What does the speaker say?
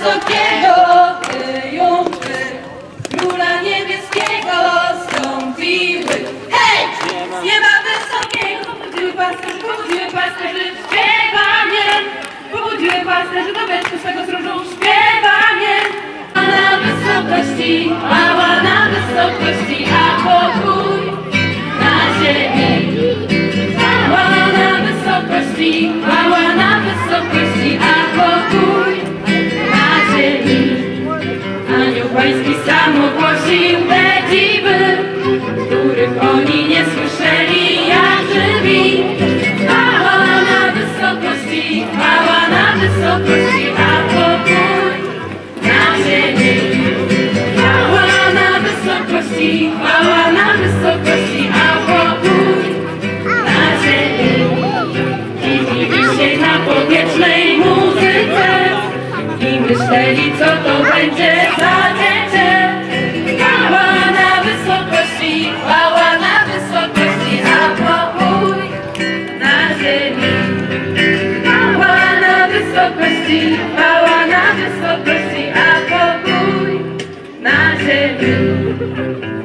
wysokiego triumfy Króla niebieskiego stąpiły. Hej! Z nieba wysokiego pobudziły pasterzy śpiewaniem. Pobudziły pasterzy do wieczku swego stróżu śpiewaniem. Na wysokości, mała na wysokości, a pokój na ziemi. Mała na wysokości, mała na wysokości, a pokój na ziemi. Anioł pański sam ogłosił te dziwy, których oni nie słyszeli jak żywi. Mała na wysokości, mała na wysokości, a pokój na ziemi. Mała na wysokości, mała na wysokości, a pokój na ziemi. I dzisiaj na powietrznej muzyce i myśleli, co to będzie za dziecię. Mała na wysokości, mała na wysokości, a pokój na ziemi. Mała na wysokości, mała na wysokości, a pokój na ziemi.